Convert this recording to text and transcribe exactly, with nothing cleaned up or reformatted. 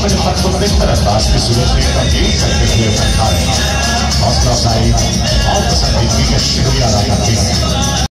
अपने पद को बेहतर अंदाज में सूरज में तब्दील करते हुए बैठा है। हौसला अफजाई और पसंदीदगी का शुक्रिया अदा करते हैं।